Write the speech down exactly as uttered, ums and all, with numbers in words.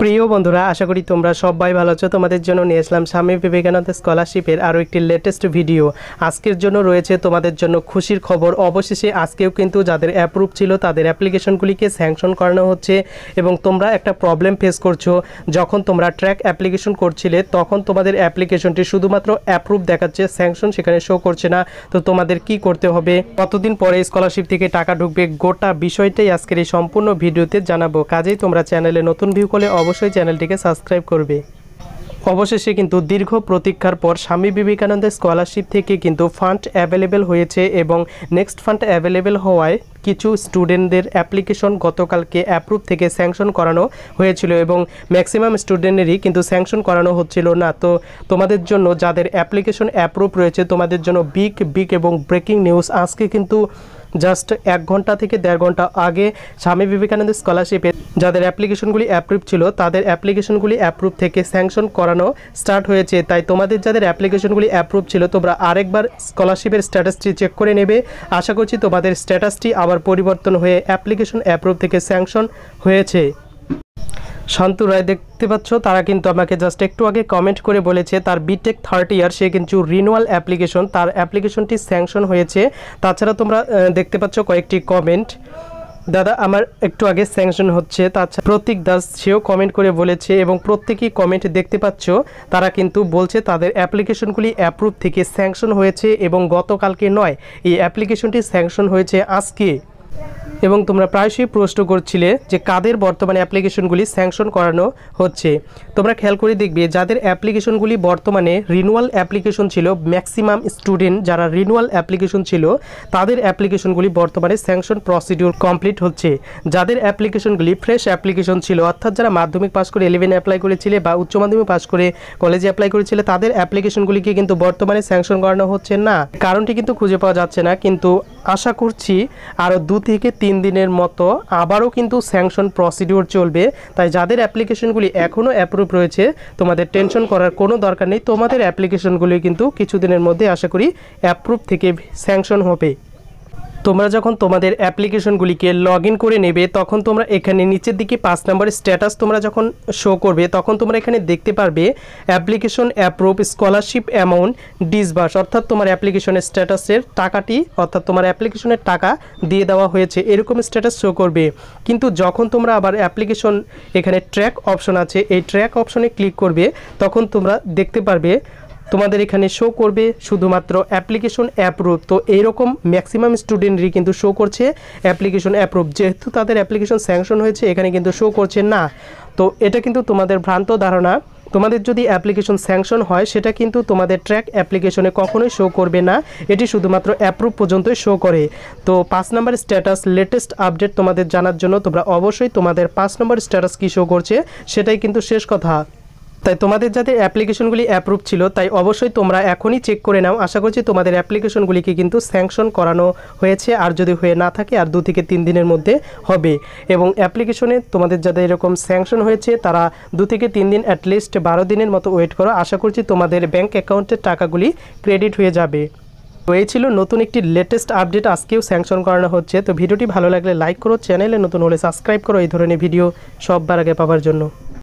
প্রিয় বন্ধুরা, আশা করি তোমরা সবাই ভালো আছো। তোমাদের জন্য নিয়ে আসলাম স্বামী বিবেকানন্দ স্কলারশিপের আরও একটি লেটেস্ট ভিডিও। আজকের জন্য রয়েছে তোমাদের জন্য খুশির খবর। অবশেষে আজকেও কিন্তু যাদের অ্যাপ্রুভ ছিল তাদের অ্যাপ্লিকেশনগুলিকে স্যাংশন করানো হচ্ছে। এবং তোমরা একটা প্রবলেম ফেস করছো, যখন তোমরা ট্র্যাক অ্যাপ্লিকেশন করছিলে তখন তোমাদের অ্যাপ্লিকেশনটি শুধুমাত্র অ্যাপ্রুভ দেখাচ্ছে, স্যাংশন সেখানে শো করছে না। তো তোমাদের কি করতে হবে, কতদিন পরে স্কলারশিপ থেকে টাকা ঢুকবে, গোটা বিষয়টাই আজকের এই সম্পূর্ণ ভিডিওতে জানাবো। কাজেই তোমরা চ্যানেলে নতুন ভিউ করলে অবশ্যই চ্যানেলটিকে সাবস্ক্রাইব করবে। অবশেষে কিন্তু দীর্ঘ প্রতীক্ষার পর স্বামী বিবেকানন্দের স্কলারশিপ থেকে কিন্তু ফান্ড অ্যাভেলেবেল হয়েছে এবং নেক্সট ফান্ড অ্যাভেলেবেল হওয়ায় কিছু স্টুডেন্টদের অ্যাপ্লিকেশন গতকালকে অ্যাপ্রুভ থেকে স্যাংশন করানো হয়েছিল এবং ম্যাক্সিমাম স্টুডেন্টেরই কিন্তু স্যাংশন করানো হচ্ছিল না। তো তোমাদের জন্য যাদের অ্যাপ্লিকেশন অ্যাপ্রুভ রয়েছে তোমাদের জন্য বিগ বিগ এবং ব্রেকিং নিউজ। আজকে কিন্তু জাস্ট এক ঘন্টা থেকে দেড় ঘন্টা আগে স্বামী বিবেকানন্দ স্কলারশিপে যাদের অ্যাপ্লিকেশনগুলি অ্যাপ্রুভ ছিল তাদের অ্যাপ্লিকেশনগুলি অ্যাপ্রুভ থেকে স্যাংশন করানো স্টার্ট হয়েছে। তাই তোমাদের যাদের অ্যাপ্লিকেশনগুলি অ্যাপ্রুভ ছিল তোমরা আরেকবার স্কলারশিপের স্ট্যাটাসটি চেক করে নেবে। আশা করছি তোমাদের স্ট্যাটাসটি আবার পরিবর্তন হয়ে অ্যাপ্লিকেশন অ্যাপ্রুভ থেকে স্যাংশন হয়েছে। শান্তু রায় দেখতে পাচ্ছ, তারা কিন্তু আমাকে জাস্ট একটু আগে কমেন্ট করে বলেছে তার বিটেক থার্ড ইয়ার, সে কিন্তু রিনুয়াল অ্যাপ্লিকেশন, তার অ্যাপ্লিকেশনটি স্যাংশন হয়েছে। তাছাড়া তোমরা দেখতে পাচ্ছ কয়েকটি কমেন্ট, দাদা আমার একটু আগে স্যাংশন হচ্ছে। তাছাড়া প্রতীক দাস সেও কমেন্ট করে বলেছে এবং প্রত্যেকেই কমেন্ট দেখতে পাচ্ছ তারা কিন্তু বলছে তাদের অ্যাপ্লিকেশনগুলি অ্যাপ্রুভ থেকে স্যাংশন হয়েছে এবং গতকালকে নয়, এই অ্যাপ্লিকেশনটি স্যাংশন হয়েছে আজকে। এবং তোমরা প্রায়শই প্রশ্ন করছিলে যে কাদের বর্তমানে অ্যাপ্লিকেশনগুলি স্যাংশন করানো হচ্ছে। তোমরা খেয়াল করে দেখবে যাদের অ্যাপ্লিকেশনগুলি বর্তমানে রিনুয়াল অ্যাপ্লিকেশন ছিল, ম্যাক্সিমাম স্টুডেন্ট যারা রিনুয়াল অ্যাপ্লিকেশন ছিল তাদের অ্যাপ্লিকেশনগুলি বর্তমানে স্যাংশন প্রসিডিউর কমপ্লিট হচ্ছে। যাদের অ্যাপ্লিকেশনগুলি ফ্রেশ অ্যাপ্লিকেশন ছিল, অর্থাৎ যারা মাধ্যমিক পাস করে ইলেভেন অ্যাপ্লাই করেছিলে বা উচ্চ মাধ্যমিক পাস করে কলেজে অ্যাপ্লাই করেছিলে তাদের অ্যাপ্লিকেশনগুলিকে কিন্তু বর্তমানে স্যাংশন করানো হচ্ছে না। কারণটি কিন্তু খুঁজে পাওয়া যাচ্ছে না, কিন্তু আশা করছি আরও দু থেকে তিন দিনের মতো আবারও কিন্তু স্যাংশন প্রসিডিউর চলবে। তাই যাদের অ্যাপ্লিকেশনগুলি এখনও অ্যাপ্রুভ রয়েছে তোমাদের টেনশন করার কোনো দরকার নেই। তোমাদের অ্যাপ্লিকেশনগুলি কিন্তু কিছুদিনের মধ্যে আশা করি অ্যাপ্রুভ থেকে স্যাংশন হবে। তোমরা যখন তোমাদের অ্যাপ্লিকেশনগুলিকে লগ ইন করে নেবে তখন তোমরা এখানে নিচের দিকে পাঁচ নম্বরের স্ট্যাটাস তোমরা যখন শো করবে তখন তোমরা এখানে দেখতে পারবে application approve scholarship amount disburse, অর্থাৎ তোমার অ্যাপ্লিকেশনের স্ট্যাটাসের টাকাটি অর্থাৎ তোমার অ্যাপ্লিকেশনের টাকা দিয়ে দেওয়া হয়েছে এরকম স্ট্যাটাস শো করবে। কিন্তু যখন তোমরা আবার অ্যাপ্লিকেশন এখানে ট্র্যাক অপশন আছে, এই ট্র্যাক অপশনে ক্লিক করবে তখন তোমরা দেখতে পারবে তোমাদের এখানে শো করবে শুধুমাত্র অ্যাপ্লিকেশন অ্যাপ্রুভ। তো এইরকম ম্যাক্সিমাম স্টুডেন্টরই কিন্তু শো করছে অ্যাপ্লিকেশন অ্যাপ্রুভ, যেহেতু তাদের অ্যাপ্লিকেশন স্যাংশন হয়েছে এখানে কিন্তু শো করছে না। তো এটা কিন্তু তোমাদের ভ্রান্ত ধারণা। তোমাদের যদি অ্যাপ্লিকেশন স্যাংশন হয় সেটা কিন্তু তোমাদের ট্র্যাক অ্যাপ্লিকেশনে কখনোই শো করবে না, এটি শুধুমাত্র অ্যাপ্রুভ পর্যন্তই শো করে। তো পাঁচ নম্বর স্ট্যাটাস লেটেস্ট আপডেট তোমাদের জানার জন্য তোমরা অবশ্যই তোমাদের পাঁচ নম্বর স্ট্যাটাস কী শো করছে সেটাই কিন্তু শেষ কথা। তাই তোমাদের যাদের অ্যাপ্লিকেশনগুলি অ্যাপ্রুভ ছিল তাই অবশ্যই তোমরা এখনই চেক করে নাও। আশা করছি তোমাদের অ্যাপ্লিকেশনগুলিকে কিন্তু স্যাংশন করানো হয়েছে, আর যদি হয়ে না থাকে আর দু থেকে তিন দিনের মধ্যে হবে। এবং অ্যাপ্লিকেশনে তোমাদের যাদের এরকম স্যাংশন হয়েছে তারা দু থেকে তিন দিন অ্যাটলিস্ট বারো দিনের মতো ওয়েট করো। আশা করছি তোমাদের ব্যাঙ্ক অ্যাকাউন্টের টাকাগুলি ক্রেডিট হয়ে যাবে। তো এই ছিল নতুন একটি লেটেস্ট আপডেট, আজকেও স্যাংশন করানো হচ্ছে। তো ভিডিওটি ভালো লাগলে লাইক করো, চ্যানেলে নতুন হলে সাবস্ক্রাইব করো এই ধরনের ভিডিও সববার আগে পাওয়ার জন্য।